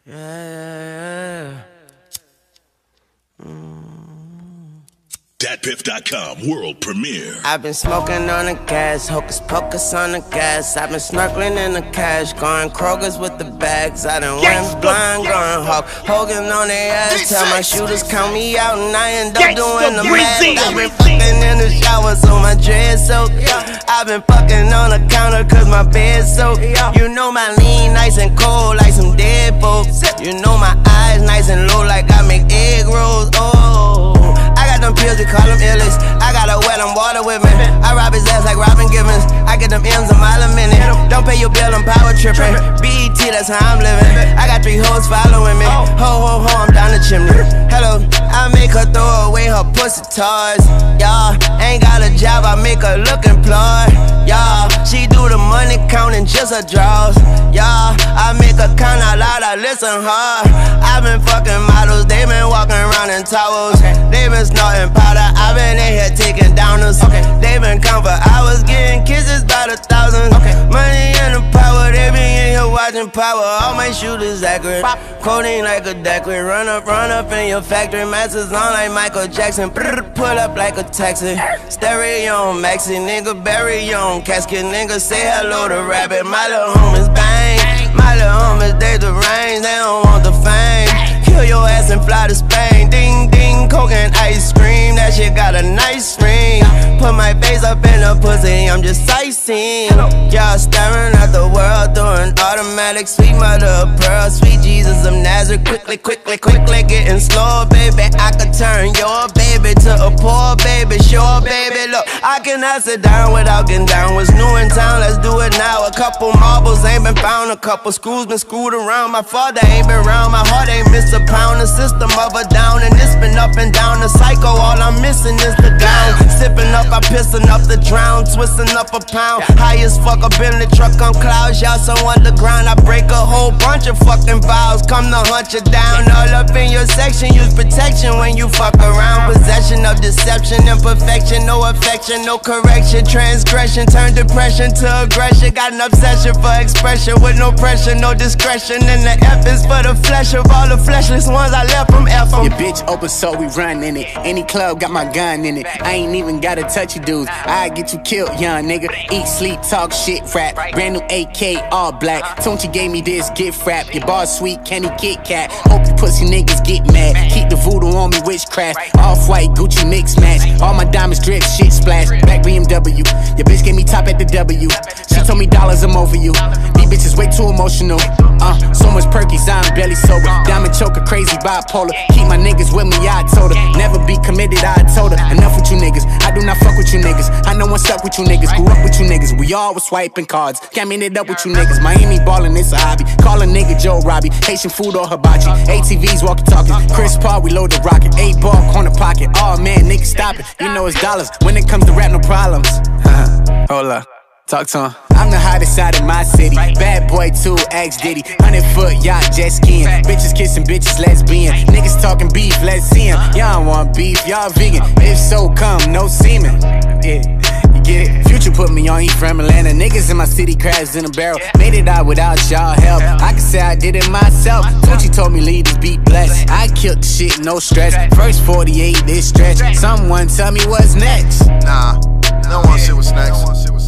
Yeah. DatPiff.com world premiere. I've been smoking on the gas, hocus pocus on the gas. I've been snorkeling in the cash, going Kroger's with the bags. I done went blind, going Hulk Hogan on their ass. Tell my shooters count me out and I end up doing the math. I've been fucking in the shower so my dreads soaked. I've been fucking on the counter cause my bed's soaked. You know my lean nice and cold like some dead folks. You know my eyes nice and low like I make egg rolls. Oh, I got them pills, we call them illies. I gotta wet them water with me. I rob his ass like Robin Givens. I get them M's a mile a minute. Don't pay your bill, I'm power tripping. BET, that's how I'm living. I got 3 hoes following me. Ho, ho, ho, I'm down the chimney. Hello, I make her throw away her pussy toys. Y'all, ain't got a job, I make her look employed. Y'all, she do the money counting just her draws. Y'all, I make her count out loud, I listen hard. I've been fucking models, they been walking around in towels. They been snorting powder, I been in here taking downers. They been count for hours, getting kisses by the thousands. Money and the power, they be in here watching power. All my shooters accurate, quoting like a decorate. Run up in your factory, masses on like Michael Jackson. Pull up like a taxi, stereo on maxi, nigga bury on casket. Nigga say hello to Rabbit, my little homies bang. My little homies, they the range, they don't want the fame. Kill your ass and fly to Spain. Ding ding, coke and ice cream, that shit got a nice ring. Put my face up in the pussy, I'm just sightseeing. Y'all staring at the world through an automatic. Sweet mother of pearl, sweet Jesus of Nazareth. Quickly getting slow, baby. I could turn your baby to a poor baby. Sure, baby, look, I cannot sit down without getting down. What's new in town, let's do it now. A couple marbles ain't been found, a couple screws been screwed around. My father ain't been round, my heart ain't missed a pound. The system of a down, and it's been up and down. The psycho, all I'm missing is the gown. Sipping up, I pissing up the drown, twisting up a pound. High as fuck up in the truck on clouds, y'all so underground. I break a whole bunch of fucking vows, come to hunt you down. All up in your section, use protection when you fuck around. Possession of deception, imperfection, no affection, no correction. Transgression, turn depression to aggression. Got an obsession for expression with no pressure, no discretion. And the F is for the flesh of all the fleshless ones I left from F. Your bitch open so we run in it. Any club got my gun in it. I ain't even gotta touch you dudes, I get you killed, young nigga. Eat, sleep, talk shit, rap. Brand new AK, all black. Tonchi gave me this gift wrap. Your bar sweet, candy Kit Kat. Hope you pussy niggas get mad. Keep the voodoo on me, witchcraft. Off-white, Gucci mix match. All my diamonds drip, shit splash. Back BMW, your bitch gave me top at the W. She told me dollars, I'm over you. These bitches way too emotional. So much perkies, I'm barely sober. Diamond choker, crazy bipolar. Keep my niggas with me, I told her. Never be committed, I told her. Enough with you niggas, I do not fuck with you niggas. I know I'm stuck with you niggas, grew up with you niggas. We all was swiping cards, can't mean it up with you niggas. Miami ballin', it's a hobby. Call a nigga Joe Robbie, Haitian food or hibachi. ATVs walkie talking, Chris Paul, we load the rocket. 8-ball corner pocket, oh man, niggas stop it. You know it's dollars, when it comes to rap, no problems. Hold up, talk to him. I'm the hottest side of my city. Bad boy 2, X Diddy. 100-foot yacht, jet skiing. Bitches kissing bitches, lesbian. Niggas talking beef, let's see him. Y'all don't want beef, y'all vegan. If so, come, no semen. Yeah, you get it? Future put me on, he from Atlanta. Niggas in my city crashed in a barrel. Made it out without y'all help. I can say I did it myself. Tucci told me leave this beat blessed. I killed the shit, no stress. First 48, this stretch. Someone tell me what's next. Nah, no one see what's next.